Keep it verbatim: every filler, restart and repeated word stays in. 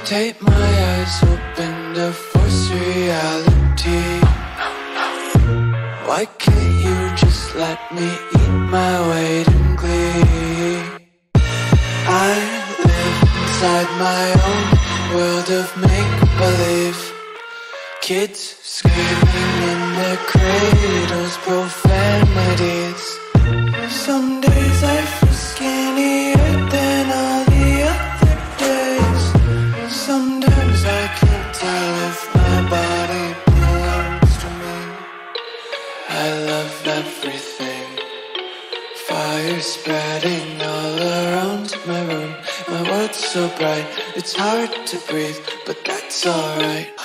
Tape my eyes open to force reality. Why can't you just let me eat my weight in glee? I live inside my own world of make-believe. Kids screaming in their cradles, profanities. Some days I feel skinnier than all the other days. Sometimes I can't tell if my body belongs to me. I love everything. Fire spreading all around my room. My world's so bright, it's hard to breathe, but that's alright.